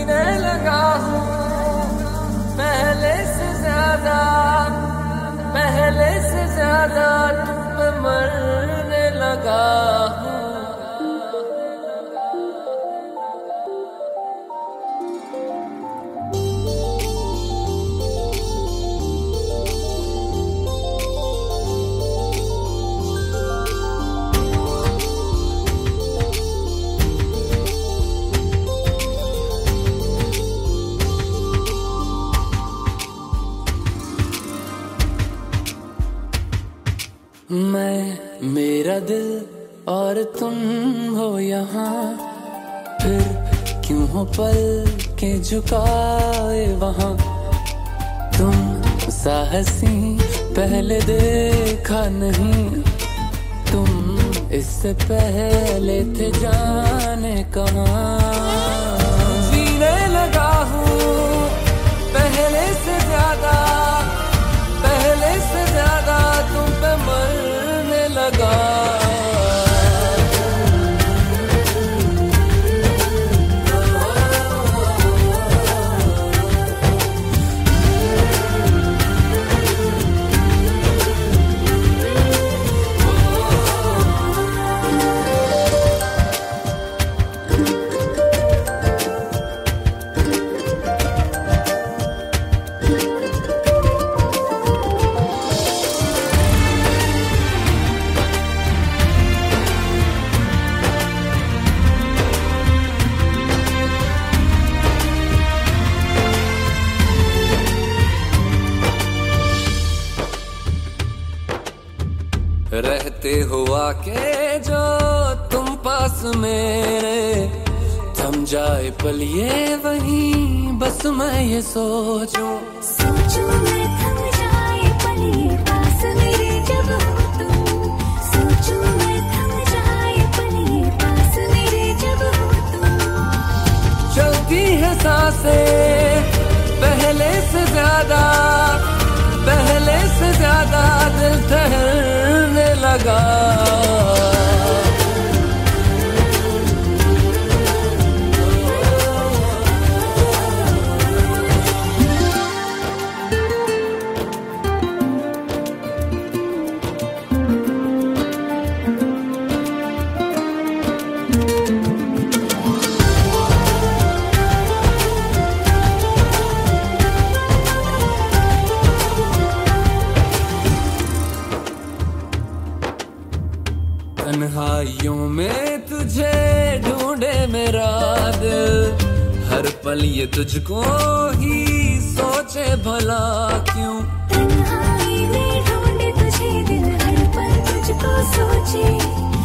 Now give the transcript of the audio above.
जीने लगा हूँ पहले से ज्यादा तुम पे मरने लगा हूँ। मैं मेरा दिल और तुम हो यहाँ, फिर क्यों हो पल के झुकाए वहाँ। तुम साहसी पहले देखा नहीं, तुम इससे पहले थे जाने कहाँ। जीने लगा हूँ पहले से ज्यादा तुम पे मरने लगा। रहते हुआ के जो तुम पास मेरे, थम जाए पल ये वहीं बस मैं ये सोचूं मैं थम जाए पल ये पास मेरे जब हो तुम। सोचूं मैं थम जाए पल ये पास मेरे जब हो तुम। चलती है सांसें पहले से ज्यादा दिल ठहरने लगा। तन्हाइयों में तुझे ढूंढे मेरा दिल, हर पल ये तुझको ही सोचे भला क्यों। तन्हाई में ढूंढे तुझे दिल, हर पल तुझको सोचे।